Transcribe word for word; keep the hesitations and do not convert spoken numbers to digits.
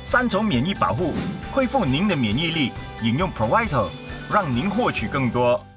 三重免疫保护，恢复您的免疫力。饮用 Pro Vital， 让您获取更多。